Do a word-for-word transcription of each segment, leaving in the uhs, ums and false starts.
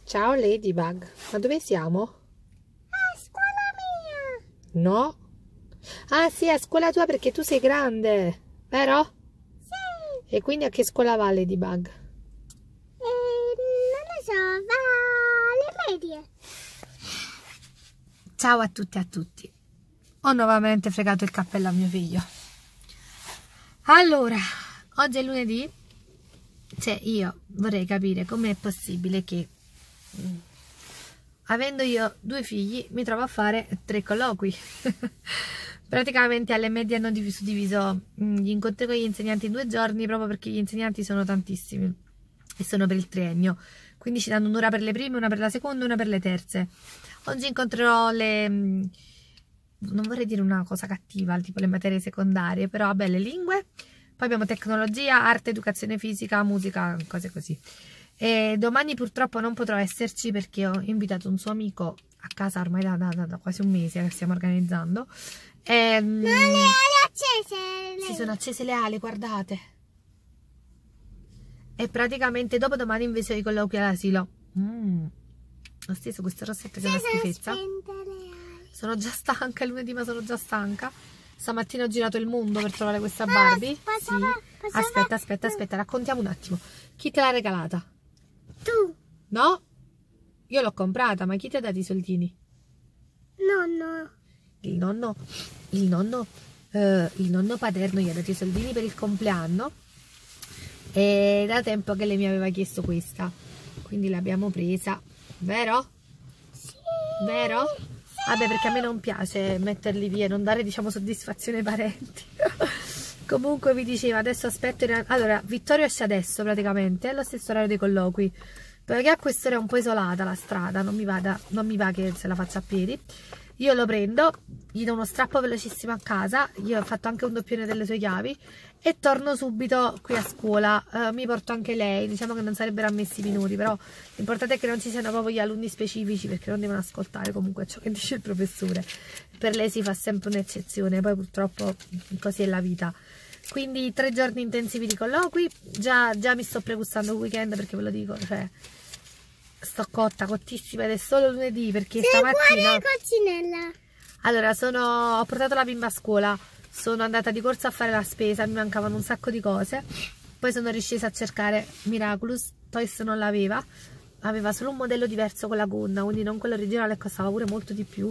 Ciao Ladybug, ma dove siamo? A scuola mia! No? Ah sì, a scuola tua perché tu sei grande, vero? Sì! E quindi a che scuola va Ladybug? Eh, non lo so, va alle medie. Ciao a tutti e a tutti. Ho nuovamente fregato il cappello a mio figlio. Allora, oggi è lunedì. Cioè, io vorrei capire com'è possibile che, avendo io due figli, mi trovo a fare tre colloqui. Praticamente alle medie hanno diviso, diviso gli incontri con gli insegnanti in due giorni, proprio perché gli insegnanti sono tantissimi e sono per il triennio. Quindi ci danno un'ora per le prime, una per la seconda e una per le terze. Oggi incontrerò le... non vorrei dire una cosa cattiva, tipo le materie secondarie, però vabbè, le lingue. Poi abbiamo tecnologia, arte, educazione fisica, musica, cose così. E domani purtroppo non potrò esserci perché ho invitato un suo amico a casa ormai da, da, da quasi un mese che stiamo organizzando. E, Ma le ali accese! si sono accese le ali, guardate. E praticamente dopo domani invece ho i colloqui all'asilo. Mm. Ho steso questo rossetto che è una schifezza. Sono già stanca, è lunedì ma sono già stanca. Stamattina ho girato il mondo per trovare questa Barbie. Sì. Aspetta, aspetta, aspetta, raccontiamo un attimo. Chi te l'ha regalata? Tu! No? Io l'ho comprata, ma chi ti ha dato i soldini? Nonno! Il nonno, il nonno, eh, il nonno paterno gli ha dato i soldini per il compleanno. E da tempo che lei mi aveva chiesto questa. Quindi l'abbiamo presa. Vero? Sì! Vero? Vabbè, perché a me non piace metterli via, non dare, diciamo, soddisfazione ai parenti. Comunque vi dicevo, adesso aspetto... Allora, Vittorio esce adesso praticamente, è allo stesso orario dei colloqui, perché a quest'ora è un po' isolata la strada, non mi, vada, non mi va che se la faccia a piedi. Io lo prendo, gli do uno strappo velocissimo a casa, io ho fatto anche un doppione delle sue chiavi e torno subito qui a scuola. Uh, mi porto anche lei, diciamo che non sarebbero ammessi minori, però l'importante è che non ci siano proprio gli alunni specifici perché non devono ascoltare comunque ciò che dice il professore. Per lei si fa sempre un'eccezione, poi purtroppo così è la vita. Quindi tre giorni intensivi di colloqui, già, già mi sto pregustando il weekend perché ve lo dico, cioè sto cotta, cottissima ed è solo lunedì perché sei stamattina... coccinella! Allora, sono, ho portato la bimba a scuola, sono andata di corsa a fare la spesa, mi mancavano un sacco di cose, poi sono riscesa a cercare Miraculous, Toys non l'aveva, aveva solo un modello diverso con la gonna, quindi non quello originale, costava pure molto di più.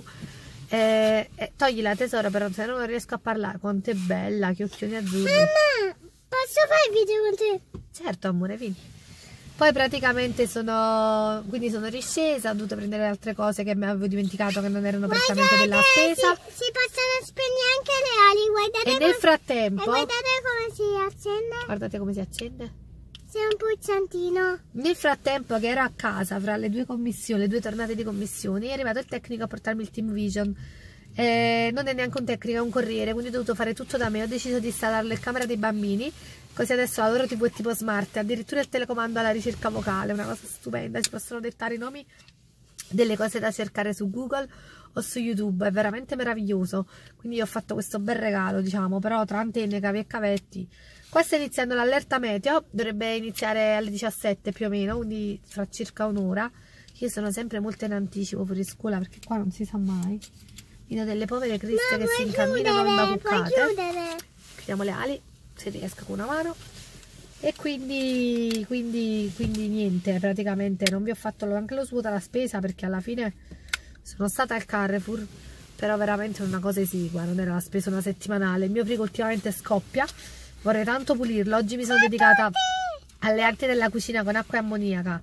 E, e togli la tesoro, però se non riesco a parlare, quanto è bella, che occhioni azzurri. Mamma, posso fare il video con te? Certo amore, vieni. Poi praticamente sono, quindi sono riscesa, ho dovuto prendere altre cose che mi avevo dimenticato che non erano prettamente della spesa. Si, si possono spegnere anche le ali, guardate. E nel frattempo, e guardate come si accende. guardate come si accende. C'è un pulsantino. Nel frattempo che ero a casa, fra le due commissioni, le due tornate di commissioni, è arrivato il tecnico a portarmi il Team Vision. Eh, non è neanche un tecnico, è un corriere, quindi ho dovuto fare tutto da me. Ho deciso di installare la camera dei bambini, così adesso la loro tivù è tipo smart, addirittura il telecomando alla ricerca vocale, una cosa stupenda, si possono dettare i nomi delle cose da cercare su Google o su YouTube, è veramente meraviglioso. Quindi io ho fatto questo bel regalo, diciamo, però tra antenne, cavi e cavetti. Qua sta iniziando l'allerta meteo, dovrebbe iniziare alle diciassette più o meno, quindi fra circa un'ora. Io sono sempre molto in anticipo fuori scuola perché qua non si sa mai. Vedo delle povere criste che si incamminano imbacuccate. Chiudiamo le ali se riesco con una mano. E quindi, quindi, quindi niente, praticamente non vi ho fatto neanche lo svuoto alla spesa perché alla fine sono stata al Carrefour, però veramente una cosa esigua, non era la spesa una settimanale. Il mio frigo ultimamente scoppia, vorrei tanto pulirlo. Oggi mi sono dedicata alle arti della cucina con acqua e ammoniaca.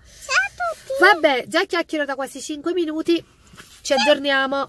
Vabbè, già chiacchiero da quasi cinque minuti, ci aggiorniamo.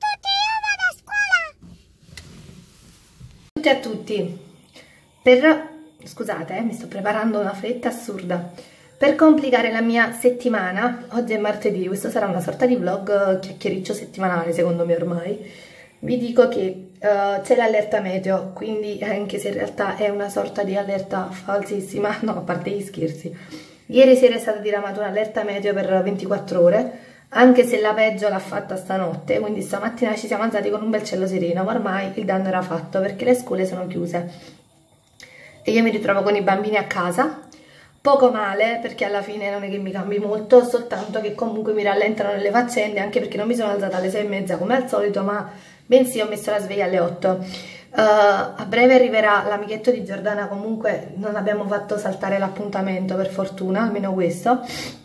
Tutti a tutti, per, scusate eh, mi sto preparando una fretta assurda, per complicare la mia settimana. Oggi è martedì, questo sarà una sorta di vlog chiacchiericcio settimanale secondo me ormai. Vi dico che uh, c'è l'allerta meteo, quindi anche se in realtà è una sorta di allerta falsissima, no, a parte gli scherzi, ieri sera è stata diramata un'allerta meteo per ventiquattro ore, anche se la peggio l'ha fatta stanotte, quindi stamattina ci siamo alzati con un bel cielo sereno, ma ormai il danno era fatto perché le scuole sono chiuse e io mi ritrovo con i bambini a casa. poco male, perché alla fine non è che mi cambi molto, soltanto che comunque mi rallentano nelle faccende, anche perché non mi sono alzata alle sei e mezza come al solito, ma bensì ho messo la sveglia alle otto. Uh, a breve arriverà l'amichetto di Giordana, comunque non abbiamo fatto saltare l'appuntamento, per fortuna, almeno questo.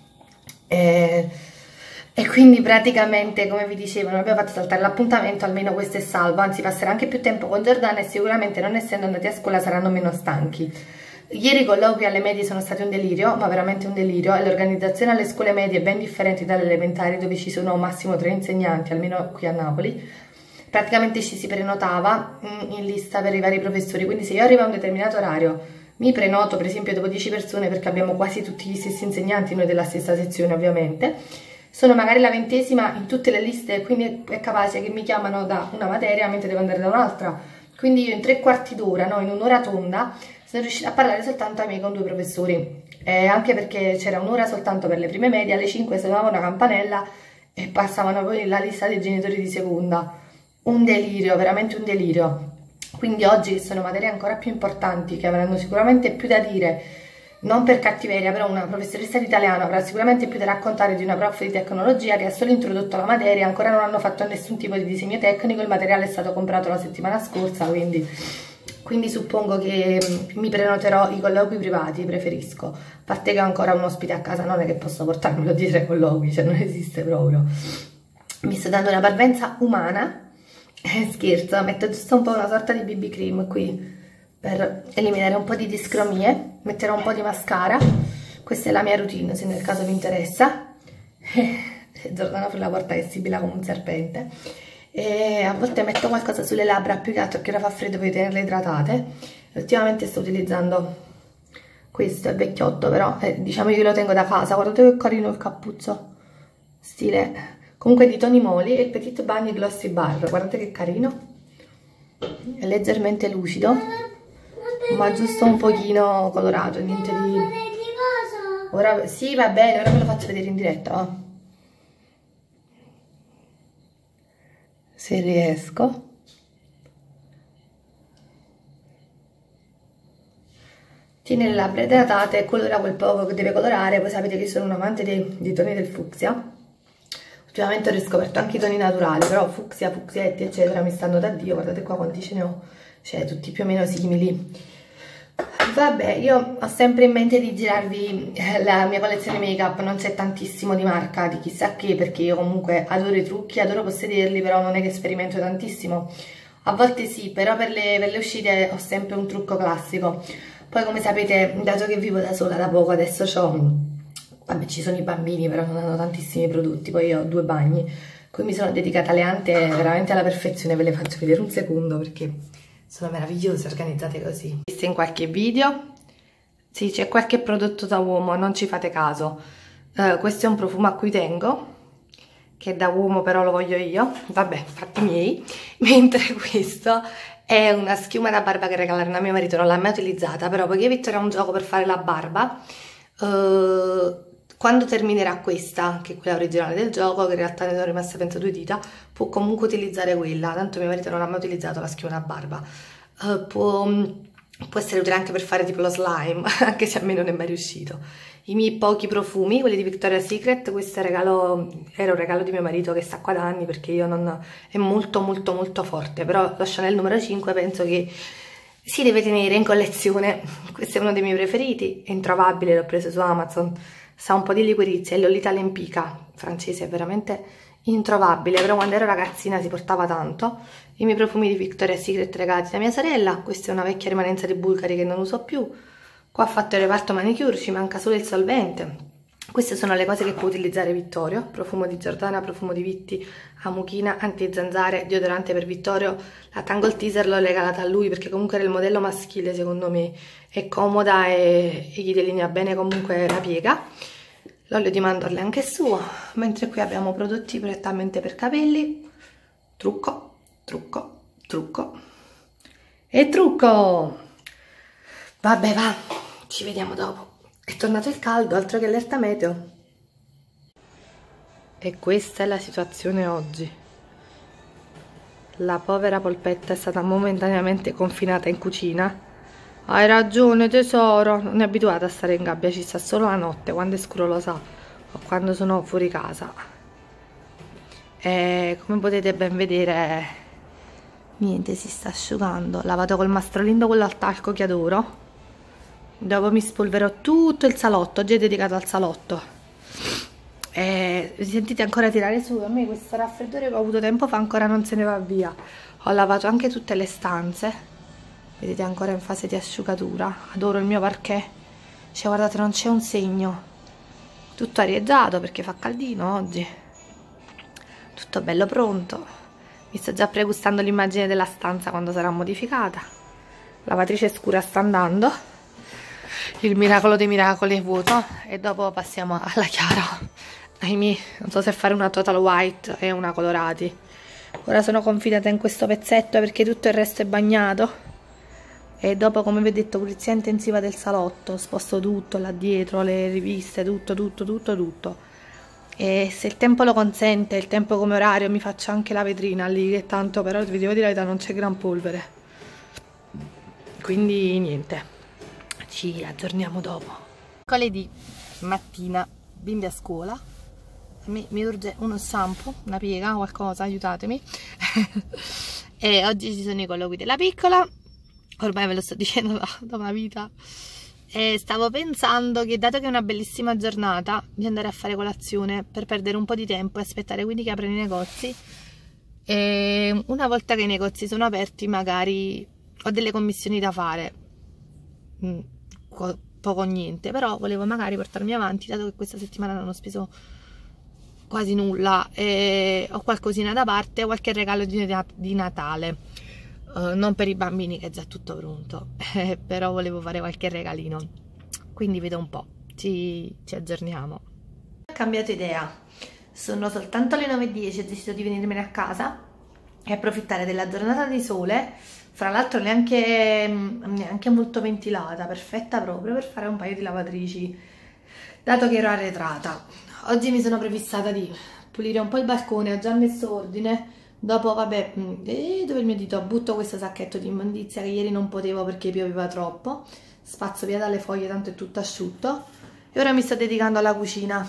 E, e quindi praticamente, come vi dicevo, non abbiamo fatto saltare l'appuntamento, almeno questo è salvo, anzi passerà anche più tempo con Giordana e sicuramente, non essendo andati a scuola, saranno meno stanchi. Ieri i colloqui alle medie sono stati un delirio, ma veramente un delirio, e l'organizzazione alle scuole medie è ben differente dalle elementari, dove ci sono massimo tre insegnanti, almeno qui a Napoli. Praticamente ci si prenotava in lista per i vari professori, quindi se io arrivo a un determinato orario, mi prenoto per esempio dopo dieci persone, perché abbiamo quasi tutti gli stessi insegnanti, noi della stessa sezione ovviamente, sono magari la ventesima in tutte le liste, quindi è capace che mi chiamano da una materia mentre devo andare da un'altra, quindi io in tre quarti d'ora, no, in un'ora tonda, sono riuscita a parlare soltanto ai miei con due professori, eh, anche perché c'era un'ora soltanto per le prime medie, alle cinque suonava una campanella e passavano poi la lista dei genitori di seconda. Un delirio, veramente un delirio. Quindi oggi, che sono materie ancora più importanti, che avranno sicuramente più da dire, non per cattiveria, però una professoressa di italiano avrà sicuramente più da raccontare di una prof di tecnologia che ha solo introdotto la materia, ancora non hanno fatto nessun tipo di disegno tecnico, il materiale è stato comprato la settimana scorsa, quindi... quindi suppongo che mi prenoterò i colloqui privati, preferisco, a parte che ho ancora un ospite a casa, non è che posso portarmelo dietro ai colloqui, cioè non esiste proprio. Mi sto dando una parvenza umana, eh, scherzo, metto giusto un po' una sorta di B B cream qui per eliminare un po' di discromie, metterò un po' di mascara, questa è la mia routine se nel caso vi interessa. Giordano apre la porta che sibila come un serpente. E a volte metto qualcosa sulle labbra, più che altro perché ora fa freddo per tenerle idratate. Ultimamente sto utilizzando questo, è vecchiotto, però eh, diciamo che lo tengo da casa. Guardate che carino il cappuccio, stile comunque di Tony Moly, e il Petit Bagni Glossy Bar, guardate che carino, è leggermente lucido ma giusto un pochino colorato, niente di... Ora sì, va bene, ora ve lo faccio vedere in diretta, va? Se riesco. Tiene le labbra idratate e colora quel poco che deve colorare. Poi sapete che sono un amante dei, dei toni del fucsia. Ultimamente ho riscoperto anche i toni naturali, però fucsia, fucsioletti eccetera mi stanno da Dio. Guardate qua quanti ce ne ho, cioè tutti più o meno simili. Vabbè, io ho sempre in mente di girarvi la mia collezione make up, non c'è tantissimo di marca, di chissà che, perché io comunque adoro i trucchi, adoro possederli, però non è che sperimento tantissimo. A volte sì, però per le, per le uscite ho sempre un trucco classico. Poi come sapete, dato che vivo da sola da poco, adesso c'ho, vabbè ci sono i bambini, però non hanno tantissimi prodotti, poi io ho due bagni, cui mi sono dedicata alle ante veramente alla perfezione, ve le faccio vedere un secondo perché... sono meravigliose organizzate così. Viste in qualche video? Sì, c'è qualche prodotto da uomo, non ci fate caso. Uh, questo è un profumo a cui tengo, che è da uomo però lo voglio io. Vabbè, fatti miei. Mentre questo è una schiuma da barba che regalarono a mio marito, non l'ha mai utilizzata, però poiché Vittoria ha un gioco per fare la barba, uh, quando terminerà questa, che è quella originale del gioco, che in realtà ne sono rimaste penso due dita, può comunque utilizzare quella, tanto mio marito non ha mai utilizzato la schiuma da barba. Uh, può, può essere utile anche per fare tipo lo slime, anche se a me non è mai riuscito. I miei pochi profumi, quelli di Victoria's Secret, questo è regalo, era un regalo di mio marito che sta qua da anni perché io non... è molto molto molto forte, però lo Chanel numero cinque penso che si deve tenere in collezione. Questo è uno dei miei preferiti, è introvabile, l'ho preso su Amazon. Sa un po' di liquirizia, è Lolita Lempica, francese, è veramente introvabile, però quando ero ragazzina si portava tanto. I miei profumi di Victoria's Secret regalati da mia sorella, questa è una vecchia rimanenza di Bulgari che non uso più. Qua ho fatto il reparto manicure, ci manca solo il solvente. Queste sono le cose che può utilizzare Vittorio: profumo di Giordana, profumo di Vitti, Amuchina, antizanzare, deodorante per Vittorio. La Tangle Teaser l'ho regalata a lui perché comunque era il modello maschile, secondo me è comoda e, e gli delinea bene comunque la piega. L'olio di mandorle anche suo, mentre qui abbiamo prodotti prettamente per capelli. Trucco, trucco, trucco e trucco. Vabbè, va, ci vediamo dopo. È tornato il caldo, altro che allerta meteo. E questa è la situazione oggi. La povera polpetta è stata momentaneamente confinata in cucina Hai ragione tesoro, non è abituata a stare in gabbia, ci sta solo la notte, quando è scuro lo sa, o quando sono fuori casa. E come potete ben vedere, niente, si sta asciugando. Lavato col mastrolino, quello al talco che adoro. Dopo mi spolverò tutto il salotto, oggi è dedicato al salotto. E vi sentite ancora tirare su? A me questo raffreddore che ho avuto tempo fa ancora non se ne va via. Ho lavato anche tutte le stanze. Vedete, ancora in fase di asciugatura. Adoro il mio parquet. Cioè, guardate, non c'è un segno. Tutto arieggiato perché fa caldino oggi. Tutto bello pronto. Mi sto già pregustando l'immagine della stanza quando sarà modificata. La lavatrice scura sta andando. Il miracolo dei miracoli è vuoto. E dopo passiamo alla chiara. Ahimè, non so se fare una total white e una colorati. Ora sono confidata in questo pezzetto perché tutto il resto è bagnato. E dopo, come vi ho detto, pulizia intensiva del salotto, sposto tutto là dietro, le riviste, tutto, tutto, tutto, tutto. E se il tempo lo consente, il tempo come orario, mi faccio anche la vetrina lì, che tanto però vi devo dire la verità, non c'è gran polvere. Quindi niente, ci aggiorniamo dopo. Mercoledì mattina, bimbi a scuola. A me mi urge uno shampoo, una piega, qualcosa, aiutatemi. E oggi ci sono i colloqui della piccola. Ormai ve lo sto dicendo da, da una vita. E stavo pensando che, dato che è una bellissima giornata, di andare a fare colazione per perdere un po' di tempo e aspettare quindi che aprono i negozi. E una volta che i negozi sono aperti, magari ho delle commissioni da fare, mm, poco o niente, però volevo magari portarmi avanti, dato che questa settimana non ho speso quasi nulla e ho qualcosina da parte, qualche regalo di, di Natale. Uh, non per i bambini che è già tutto pronto, eh, però volevo fare qualche regalino, quindi vedo un po', ci, ci aggiorniamo. Ho cambiato idea, sono soltanto le nove e dieci, ho deciso di venirmene a casa e approfittare della giornata di sole, fra l'altro neanche, neanche molto ventilata, perfetta proprio per fare un paio di lavatrici, dato che ero arretrata. Oggi mi sono prefissata di pulire un po' il balcone, ho già messo ordine. Dopo, vabbè, eh, dove il mio dito? Butto questo sacchetto di immondizia che ieri non potevo perché pioveva troppo. Spazzo via dalle foglie, tanto è tutto asciutto. E ora mi sto dedicando alla cucina.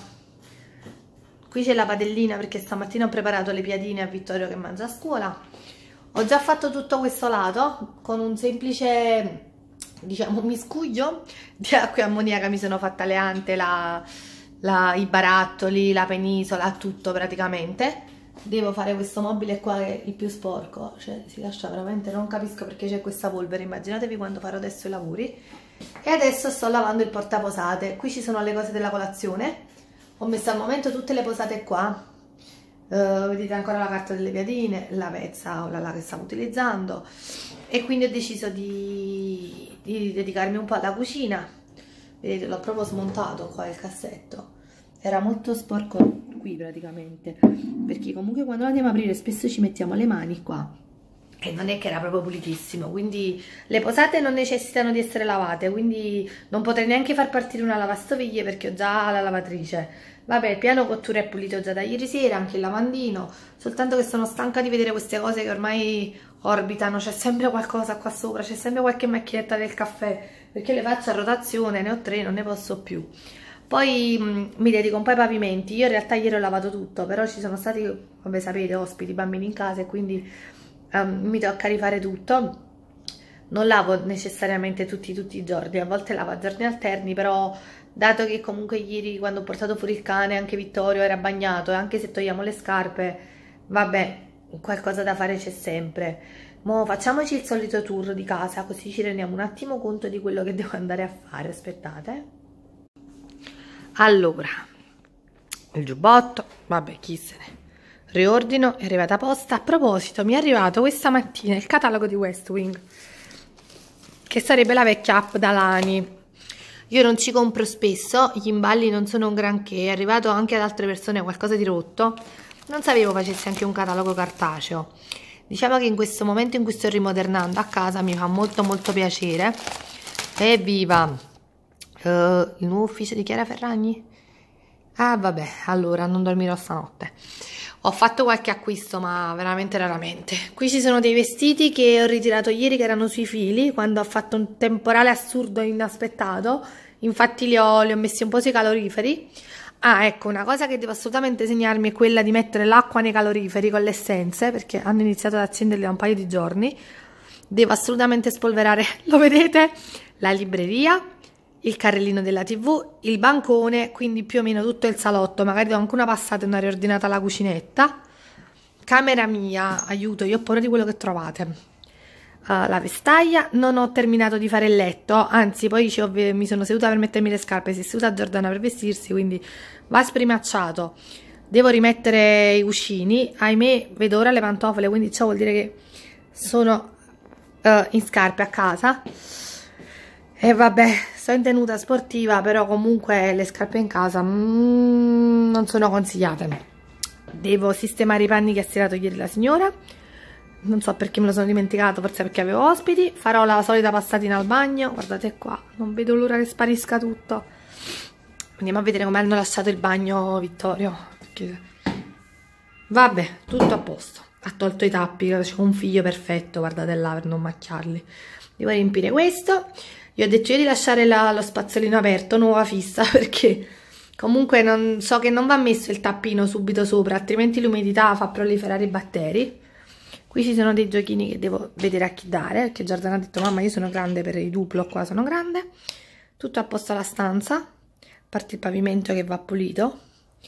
Qui c'è la padellina perché stamattina ho preparato le piadine a Vittorio che mangia a scuola. Ho già fatto tutto questo lato con un semplice, diciamo, miscuglio di acqua e ammoniaca. Mi sono fatta le ante, la, la, i barattoli, la penisola, tutto praticamente. Devo fare questo mobile qua che è il più sporco, cioè si lascia veramente, non capisco perché c'è questa polvere, immaginatevi quando farò adesso i lavori. E adesso sto lavando il portaposate, qui ci sono le cose della colazione, ho messo al momento tutte le posate qua, uh, vedete ancora la carta delle piadine, la pezza o la, la che stavo utilizzando, e quindi ho deciso di, di dedicarmi un po' alla cucina. Vedete, l'ho proprio smontato qua il cassetto, era molto sporco qui praticamente, perché comunque quando lo andiamo a aprire spesso ci mettiamo le mani qua e non è che era proprio pulitissimo, quindi le posate non necessitano di essere lavate, quindi non potrei neanche far partire una lavastoviglie perché ho già la lavatrice. Vabbè, il piano cottura è pulito già da ieri sera, anche il lavandino, soltanto che sono stanca di vedere queste cose che ormai orbitano, c'è sempre qualcosa qua sopra, c'è sempre qualche macchinetta del caffè, perché le faccio a rotazione, ne ho tre, non ne posso più. Poi mh, mi dedico un po' ai pavimenti. Io in realtà ieri ho lavato tutto, però ci sono stati, come sapete, ospiti, bambini in casa e quindi um, mi tocca rifare tutto. Non lavo necessariamente tutti, tutti i giorni, a volte lavo a giorni alterni, però dato che comunque ieri quando ho portato fuori il cane anche Vittorio era bagnato e anche se togliamo le scarpe, vabbè, qualcosa da fare c'è sempre. Mo facciamoci il solito tour di casa così ci rendiamo un attimo conto di quello che devo andare a fare. Aspettate. Allora, il giubbotto, vabbè, chi se ne. Riordino, è arrivata posta. A proposito, mi è arrivato questa mattina il catalogo di West Wing, che sarebbe la vecchia app da Lani. Io non ci compro spesso, gli imballi non sono un granché, è arrivato anche ad altre persone qualcosa di rotto. Non sapevo facessi anche un catalogo cartaceo. Diciamo che in questo momento in cui sto rimodernando a casa mi fa molto molto piacere. Evviva! Uh, il nuovo ufficio di Chiara Ferragni? Ah vabbè, allora non dormirò stanotte. Ho fatto qualche acquisto, ma veramente raramente. Qui ci sono dei vestiti che ho ritirato ieri che erano sui fili, quando ho fatto un temporale assurdo e inaspettato. Infatti li ho, li ho messi un po' sui caloriferi. Ah, ecco, una cosa che devo assolutamente segnarmi è quella di mettere l'acqua nei caloriferi con le essenze, perché hanno iniziato ad accenderli da un paio di giorni. Devo assolutamente spolverare, lo vedete? La libreria, il carrellino della tivù, il bancone, quindi più o meno tutto il salotto. Magari do anche una passata e una riordinata alla cucinetta. Camera mia, aiuto, io ho paura di quello che trovate. Uh, la vestaglia, non ho terminato di fare il letto, anzi poi ci ho, mi sono seduta per mettermi le scarpe, si è seduta Giordana per vestirsi, quindi va sprimacciato. Devo rimettere i cuscini, ahimè vedo ora le pantofole, quindi ciò vuol dire che sono uh, in scarpe a casa. E vabbè, sto in tenuta sportiva, però comunque le scarpe in casa mm, non sono consigliate. Devo sistemare i panni che ha stirato ieri la signora. Non so perché me lo sono dimenticato, forse perché avevo ospiti. Farò la solita passatina al bagno. Guardate qua, non vedo l'ora che sparisca tutto. Andiamo a vedere come hanno lasciato il bagno Vittorio. Perché... Vabbè, tutto a posto. Ha tolto i tappi, c'è un figlio perfetto, guardate là, per non macchiarli. Devo riempire questo. Gli ho detto io di lasciare la, lo spazzolino aperto, nuova fissa, perché comunque non, so che non va messo il tappino subito sopra, altrimenti l'umidità fa proliferare i batteri. Qui ci sono dei giochini che devo vedere a chi dare, perché Giordana ha detto mamma io sono grande per i duplo, qua sono grande. Tutto a posto alla stanza, a parte il pavimento che va pulito.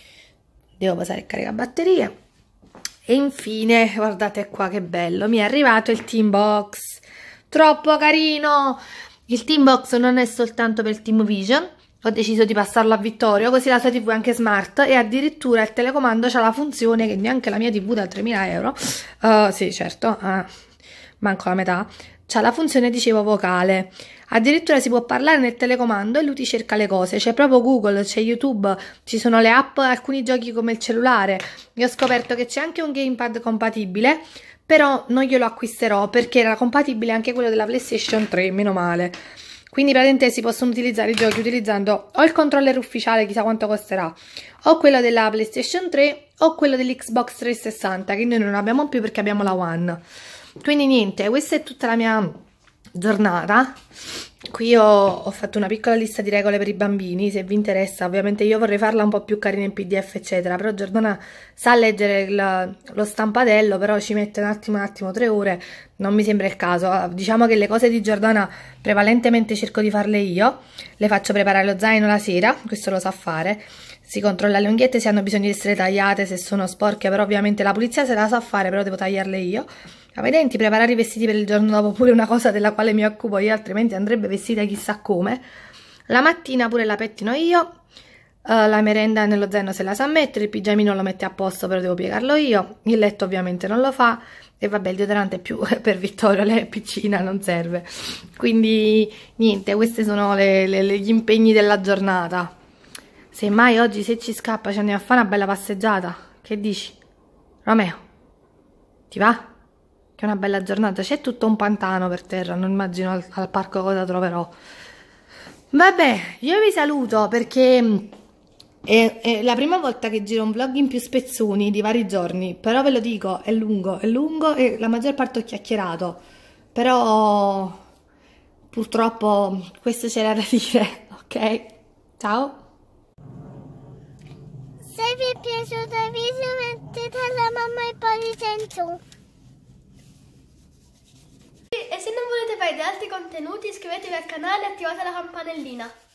Devo passare il caricabatterie. E infine, guardate qua che bello, mi è arrivato il Team Box. Troppo carino! Il Team Box non è soltanto per il Team Vision. Ho deciso di passarlo a Vittorio, così la sua tivù è anche smart e addirittura il telecomando c'ha la funzione che neanche la mia tivù da tremila euro, uh, sì certo, uh, manco la metà, c'ha la funzione, dicevo, vocale. Addirittura si può parlare nel telecomando e lui ti cerca le cose, c'è proprio Google, c'è YouTube, ci sono le app, alcuni giochi come il cellulare. Io ho scoperto che c'è anche un gamepad compatibile, però non glielo acquisterò perché era compatibile anche quello della PlayStation tre, meno male. Quindi praticamente si possono utilizzare i giochi utilizzando o il controller ufficiale, chissà quanto costerà, o quello della PlayStation tre o quello dell'Xbox trecentosessanta, che noi non abbiamo più perché abbiamo la One. Quindi niente, questa è tutta la mia giornata. Qui ho, ho fatto una piccola lista di regole per i bambini, se vi interessa. Ovviamente io vorrei farla un po' più carina in P D F eccetera, però Giordana sa leggere il, lo stampadello, però ci mette un attimo un attimo tre ore, non mi sembra il caso. Diciamo che le cose di Giordana prevalentemente cerco di farle io, le faccio preparare lo zaino la sera, questo lo sa fare, si controlla le unghiette se hanno bisogno di essere tagliate, se sono sporche, però ovviamente la pulizia se la sa fare, però devo tagliarle io. Ai denti, preparare i vestiti per il giorno dopo pure una cosa della quale mi occupo io, altrimenti andrebbe vestita chissà come. La mattina pure la pettino io, uh, la merenda nello zaino se la sa mettere, il pigiamino lo mette a posto però devo piegarlo io, il letto ovviamente non lo fa e vabbè il deodorante è più per Vittorio, lei è piccina, non serve. Quindi niente, questi sono le, le, gli impegni della giornata. Semmai oggi se ci scappa ci andiamo a fare una bella passeggiata, che dici? Romeo, ti va? Che è una bella giornata, c'è tutto un pantano per terra, non immagino al, al parco cosa troverò. Vabbè, io vi saluto perché è, è la prima volta che giro un vlog in più spezzoni di vari giorni, però ve lo dico, è lungo, è lungo e la maggior parte ho chiacchierato, però purtroppo questo c'era da dire, ok? Ciao! Se vi è piaciuto il video mettete la mamma e pollice in su. E se non volete vedere altri contenuti iscrivetevi al canale e attivate la campanellina.